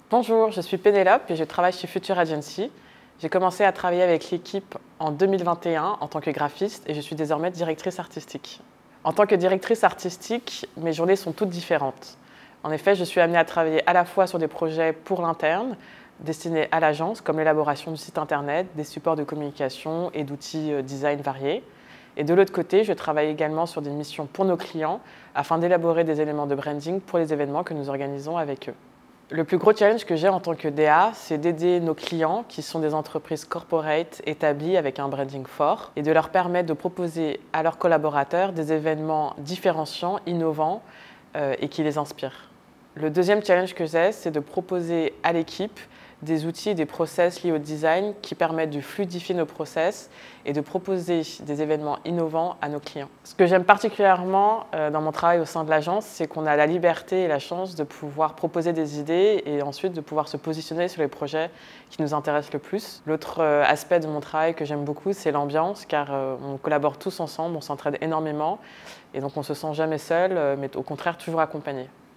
Bonjour, je suis Pénélope et je travaille chez Future Agency. J'ai commencé à travailler avec l'équipe en 2021 en tant que graphiste et je suis désormais directrice artistique. En tant que directrice artistique, mes journées sont toutes différentes. En effet, je suis amenée à travailler à la fois sur des projets pour l'interne, destinés à l'agence, comme l'élaboration du site internet, des supports de communication et d'outils design variés. Et de l'autre côté, je travaille également sur des missions pour nos clients afin d'élaborer des éléments de branding pour les événements que nous organisons avec eux. Le plus gros challenge que j'ai en tant que DA, c'est d'aider nos clients, qui sont des entreprises corporate établies avec un branding fort, et de leur permettre de proposer à leurs collaborateurs des événements différenciants, innovants et qui les inspirent. Le deuxième challenge que j'ai, c'est de proposer à l'équipe des outils et des process liés au design qui permettent de fluidifier nos process et de proposer des événements innovants à nos clients. Ce que j'aime particulièrement dans mon travail au sein de l'agence, c'est qu'on a la liberté et la chance de pouvoir proposer des idées et ensuite de pouvoir se positionner sur les projets qui nous intéressent le plus. L'autre aspect de mon travail que j'aime beaucoup, c'est l'ambiance, car on collabore tous ensemble, on s'entraide énormément et donc on ne se sent jamais seul, mais au contraire toujours accompagné.